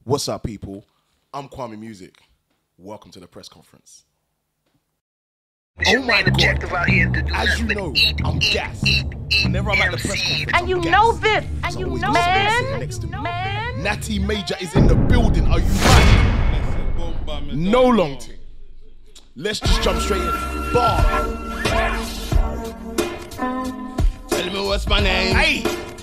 What's up, people? I'm Kwame Music. Welcome to the press conference. Oh my God! As you know, I'm gassed. Whenever I'm at the press conference, and you know this, and you know, man. Natty Major is in the building. Are you ready? No long thing. Let's just jump straight in. Bar. Tell me what's my name. Hey.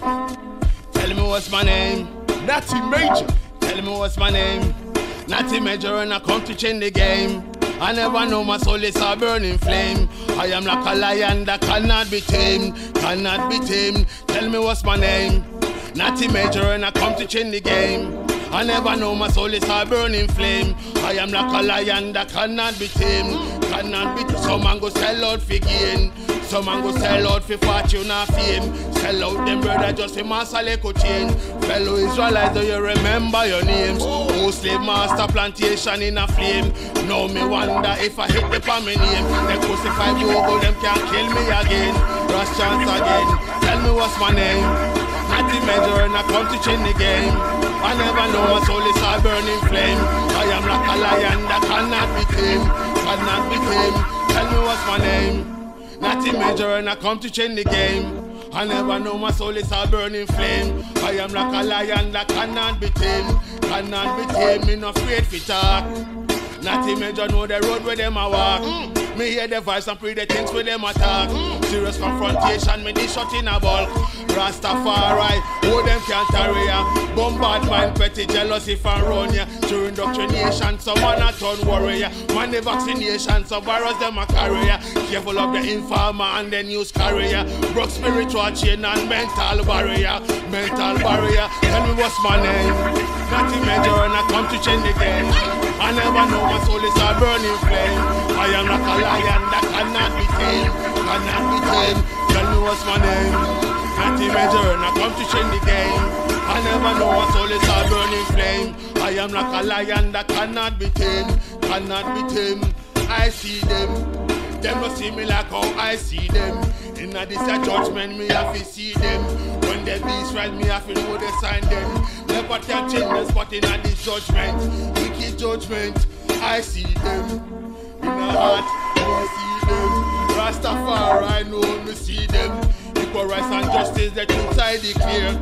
Tell me what's my name. Natty Major. Tell me what's my name. Natty Major, and I come to change the game. I never know my soul is a burning flame. I am like a lion that cannot be tamed, cannot be tamed. Tell me what's my name. Natty Major, and I come to change the game. I never know my soul is a burning flame. I am like a lion that cannot be tamed, cannot be tamed. Some man go sell out for gain. Some man go sell out for fortune and fame. Sell out them brother just for master leko chain. Fellow Israelites, do you remember your names? Oh, slave master plantation in a flame. Now me wonder if I hit the palm name. Them crucify Google, them can't kill me again. Last chance again. Tell me what's my name. Natty Major, and I come to change the game. I never know my soul is a burning flame. I am like a lion that cannot be tamed, cannot be tamed. Tell me what's my name. Natty Major, and I come to change the game. I never know my soul is a burning flame. I am like a lion that cannot be tamed, cannot be tamed. Me no afraid for talk. Natty Major know the road where them a walk. Me hear the voice and pray the things where them attack. Serious confrontation, me this shot in a bulk. Rastafari, who them can't tarry ya. Bombardment, petty jealousy from run ya. Through indoctrination, someone a turn warrior. Man the vaccination, some virus them a carry ya. Careful of the informer and the news carrier. Broke spiritual chain and mental barrier. Mental barrier, tell me what's my name. Natty Major, and I come to change the game. I never know my soul is a burning flame. I am like a lion that cannot be tamed, cannot be tamed. Tell me what's my name. Natty Major, and I come to change the game. I never know my soul is a burning flame. I am like a lion that cannot be tamed, cannot be tamed. I see them. Them don't see me like how I see them. In a this judgment, me have to see them. When the beast rise, me have to know they sign them. Never can change the spot in a this judgment. Wicked judgment, I see them. In a heart, I see them. Rastafari, I know me see them. Equal rights and justice, the truth I declare.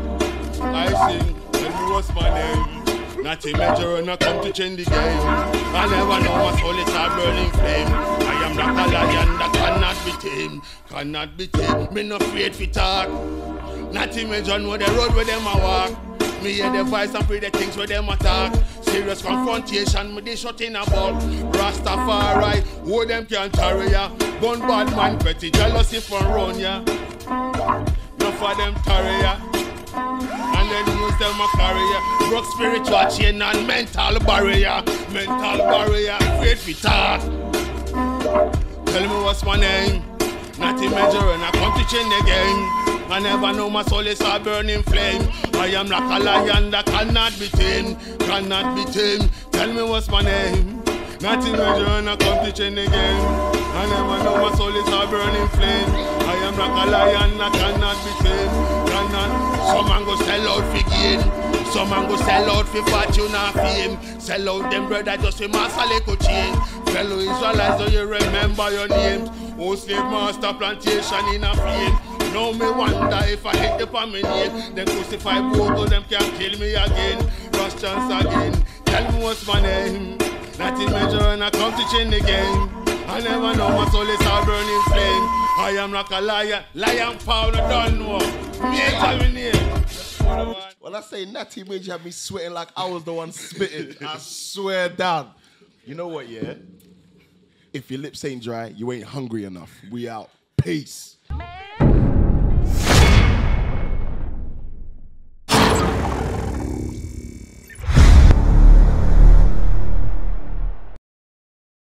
I sing, tell me what's my name. Natty Major, and I come to change the game. I never know my soul is a burning flame. I am like a lion that cannot be tamed, cannot be tamed. Me no afraid for talk. Natty Major know the road where them a walk. Me hear the voice and pray the things where them attack. Serious confrontation, me they shot in a ball. Rastafari, who them can't tarry ya. Bun bad man, petty jealousy from run ya. No for them tarry ya. And then use them a career. Broke spiritual chain and mental barrier. Mental barrier, afraid for talk. Tell me what's my name. Natty Major, and I come to change the game. I never know my soul is a burning flame. I am like a lion that cannot be tamed, cannot be tamed. Tell me what's my name. Natty Major, and I come to change the game. I never know my soul is a burning flame. I am like a lion that cannot be tamed, cannot. Some man go sell out for gain. Some man go sell out for fortune and fame. Sell out them brother just for master leko chain. Fellow Israelites, do you remember your names? Oh, slave master plantation in a flame. Now me wonder if I hit the palm name. Them crucify Google, them can't kill me again. Last chance again. Tell me what's my name. Natty Major, and I come to change the game. I never know my soul is a burning flame. I am like a lion. Lion power, I don't know. Me ain't tell me name. When I say Natty Major had me sweating like I was the one spitting, I swear down. You know what, yeah? If your lips ain't dry, you ain't hungry enough. We out. Peace.